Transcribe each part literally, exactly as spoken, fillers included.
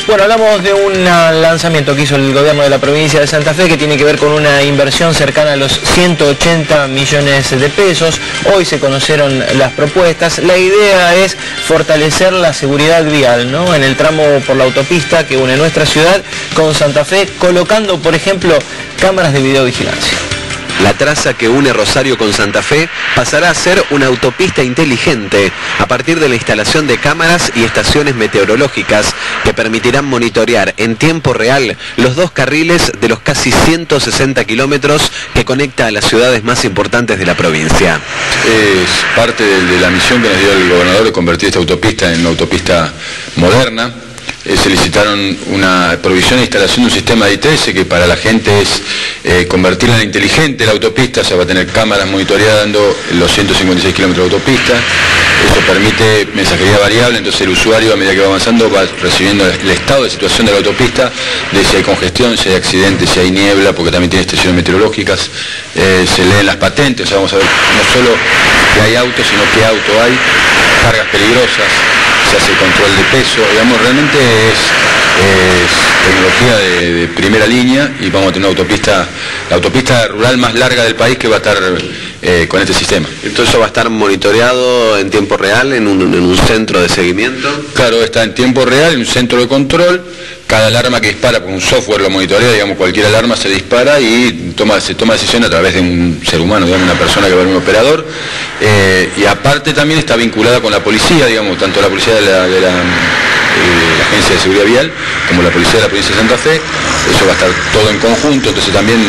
Bueno, hablamos de un lanzamiento que hizo el gobierno de la provincia de Santa Fe que tiene que ver con una inversión cercana a los ciento ochenta millones de pesos. Hoy se conocieron las propuestas. La idea es fortalecer la seguridad vial, ¿no?, en el tramo por la autopista que une nuestra ciudad con Santa Fe, colocando, por ejemplo, cámaras de videovigilancia. La traza que une Rosario con Santa Fe pasará a ser una autopista inteligente a partir de la instalación de cámaras y estaciones meteorológicas que permitirán monitorear en tiempo real los dos carriles de los casi ciento sesenta kilómetros que conecta a las ciudades más importantes de la provincia. Es parte de, de la misión que nos dio el gobernador de convertir esta autopista en una autopista moderna. Eh, se licitaron una provisión e instalación de un sistema de I T S que para la gente es eh, convertirla en inteligente la autopista. Se va a tener cámaras monitoreando los ciento cincuenta y seis kilómetros de autopista. Eso permite mensajería variable, entonces el usuario a medida que va avanzando va recibiendo el estado de situación de la autopista, de si hay congestión, si hay accidentes, si hay niebla, porque también tiene estaciones meteorológicas. Eh, se leen las patentes, o sea, vamos a ver no solo que hay autos, sino qué auto hay, cargas peligrosas, se hace control de peso, digamos, realmente es, es tecnología de, de primera línea y vamos a tener una autopista, la autopista rural más larga del país que va a estar eh, con este sistema. Entonces eso va a estar monitoreado en tiempo real en un, en un centro de seguimiento. Claro, está en tiempo real, en un centro de control. Cada alarma que dispara, por un software lo monitorea, digamos, cualquier alarma se dispara y toma, se toma decisión a través de un ser humano, digamos, una persona que va a un operador. Eh, y aparte también está vinculada con la policía, digamos, tanto la policía de la, de la, de la Agencia de Seguridad Vial como la policía de la provincia de Santa Fe. Eso va a estar todo en conjunto, entonces también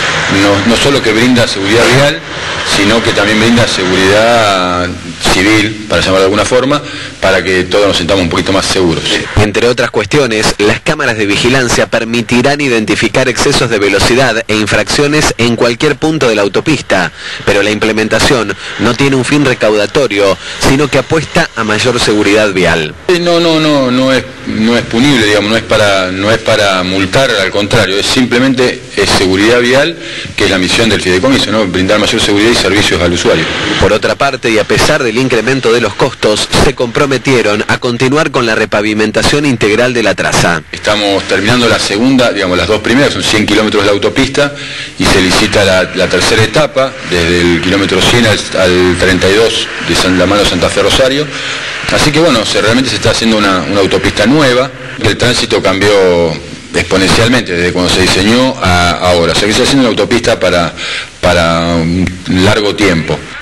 no, no solo que brinda seguridad vial, sino que también brinda seguridad civil, para llamarlo de alguna forma, para que todos nos sintamos un poquito más seguros. Entre otras cuestiones, las cámaras de vigilancia permitirán identificar excesos de velocidad e infracciones en cualquier punto de la autopista, pero la implementación no tiene un fin recaudatorio, sino que apuesta a mayor seguridad vial. No, no, no, no es, no es punible, digamos, no es para, no es para multar, al contrario, es simplemente es seguridad vial, que es la misión del fideicomiso, ¿no?, brindar mayor seguridad y servicios al usuario. Por otra parte, y a pesar del incremento de los costos, se comprometieron a continuar con la repavimentación integral de la traza. Estamos terminando la segunda, digamos, las dos primeras, son cien kilómetros de la autopista, y se licita la, la tercera etapa, desde el kilómetro cien al, al treinta y dos de San, la mano Santa Fe Rosario. Así que bueno, se, realmente se está haciendo una, una autopista nueva. El tránsito cambió exponencialmente desde cuando se diseñó a ahora, o sea que se está haciendo una autopista para, para un largo tiempo.